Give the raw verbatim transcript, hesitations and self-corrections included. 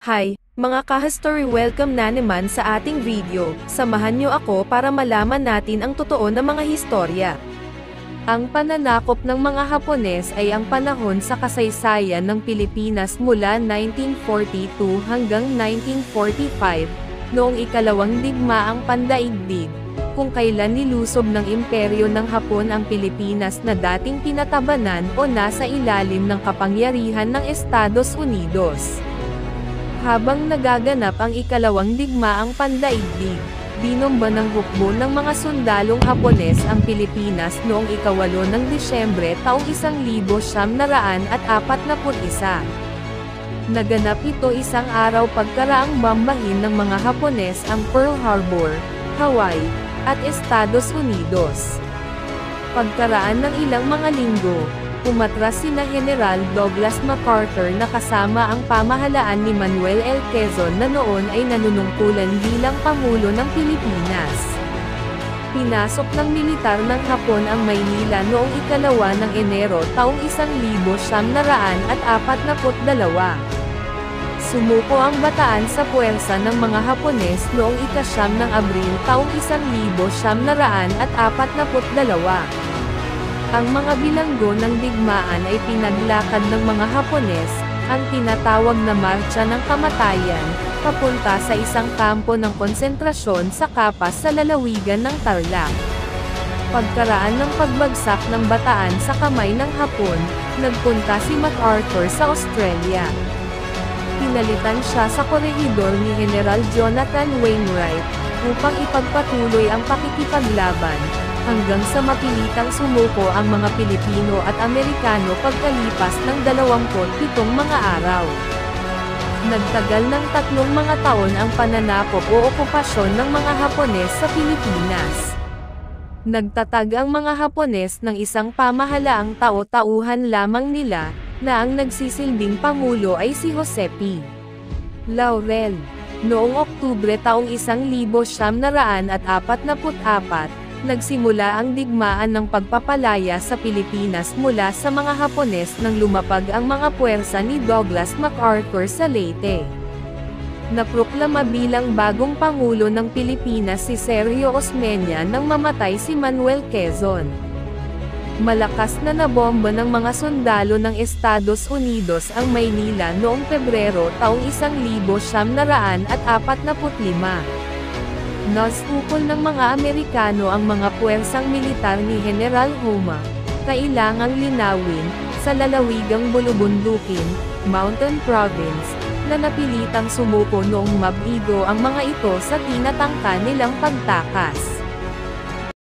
Hi, mga ka-history, welcome na naman sa ating video. Samahan niyo ako para malaman natin ang totoo na mga historya. Ang pananakop ng mga Hapones ay ang panahon sa kasaysayan ng Pilipinas mula nineteen forty-two hanggang nineteen forty-five, noong ikalawang digmaang pandaigdig, kung kailan nilusob ng imperyo ng Hapon ang Pilipinas na dating tinatabanan o nasa ilalim ng kapangyarihan ng Estados Unidos. Habang nagaganap ang ikalawang digmaang pandaigdig, binomba ng hukbo ng mga sundalong Hapones ang Pilipinas noong ikawalo ng Disyembre taong isang libo siyam na raan at apat na put isa. Naganap ito isang araw pagkaraang bombahin ng mga Hapones ang Pearl Harbor, Hawaii, at Estados Unidos. Pagkaraan ng ilang mga linggo, umatras sina General Douglas MacArthur na kasama ang pamahalaan ni Manuel L. Quezon na noon ay nanunungkulan bilang Pangulo ng Pilipinas. Pinasok ng militar ng Hapon ang Maynila noong ikalawa ng Enero taong isang libo siyam na raan at apat na put dalawa. Sumuko ang Bataan sa puwersa ng mga Hapones noong ikasyam ng Abril taong isang libo siyam na raan at apat na put dalawa. Ang mga bilanggo ng digmaan ay pinaglakad ng mga Hapones, ang tinatawag na Marcha ng Kamatayan, papunta sa isang kampo ng konsentrasyon sa Kapas sa lalawigan ng Tarlac. Pagkaraan ng pagbagsak ng Bataan sa kamay ng Hapon, nagpunta si MacArthur sa Australia. Pinalitan siya sa korehidor ni General Jonathan Wainwright, upang ipagpatuloy ang pakikipaglaban, hanggang sa mapilitang sumuko ang mga Pilipino at Amerikano pagkalipas ng dalawamput pitong mga araw. Nagtagal ng tatlong mga taon ang pananakop o okupasyon ng mga Hapones sa Pilipinas. Nagtatag ang mga Hapones ng isang pamahalaang tao-tauhan lamang nila, na ang nagsisilbing pangulo ay si Jose P. Laurel. Noong Oktubre taong isang libo siyam na raan at apat na put apat, nagsimula ang digmaan ng pagpapalaya sa Pilipinas mula sa mga Hapones nang lumapag ang mga puwersa ni Douglas MacArthur sa Leyte. Naproklama bilang bagong Pangulo ng Pilipinas si Sergio Osmeña nang mamatay si Manuel Quezon. Malakas na nabomba ng mga sundalo ng Estados Unidos ang Maynila noong Pebrero taong isang libo siyam na raan at apat na put lima. Nasukol ng mga Amerikano ang mga puwersang militar ni General Homa, kailangang linawin, sa lalawigang Bulubundukin, Mountain Province, na napilitang sumuko noong mabigo ang mga ito sa tinatangka nilang pagtakas.